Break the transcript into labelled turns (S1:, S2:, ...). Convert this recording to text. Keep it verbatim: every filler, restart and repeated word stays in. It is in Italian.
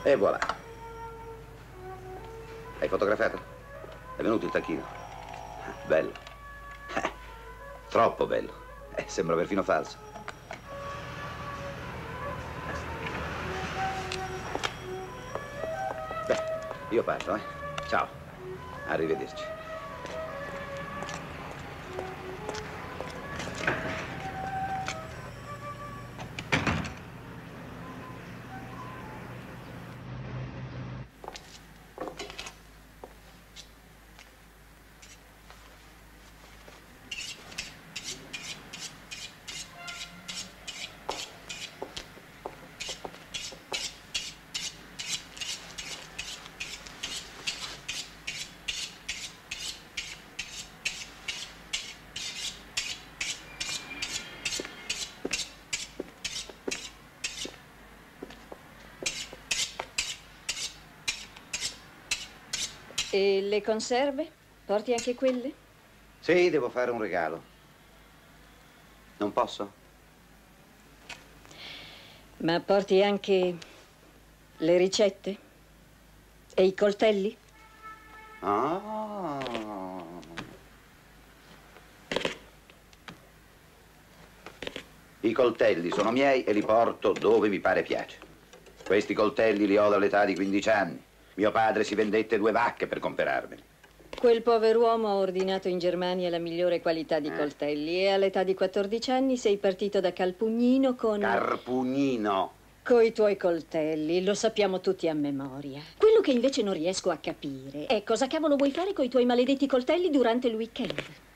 S1: E voilà. Hai fotografato? È venuto il tacchino? Bello. Eh, troppo bello. Eh, sembra perfino falso. Beh, io parto, eh. Ciao. Arrivederci.
S2: E le conserve? Porti anche quelle?
S1: Sì, devo fare un regalo. Non posso?
S2: Ma porti anche le ricette? E i coltelli?
S1: Ah. I coltelli sono miei e li porto dove mi pare piace. Questi coltelli li ho dall'età di quindici anni. Mio padre si vendette due vacche per comperarmeli.
S2: Quel pover'uomo ha ordinato in Germania la migliore qualità di
S1: Eh.
S2: coltelli e all'età di quattordici anni sei partito da Calpugnino con...
S1: Carpugnino.
S2: Coi tuoi coltelli, lo sappiamo tutti a memoria. Quello che invece non riesco a capire è cosa cavolo vuoi fare coi tuoi maledetti coltelli durante il weekend.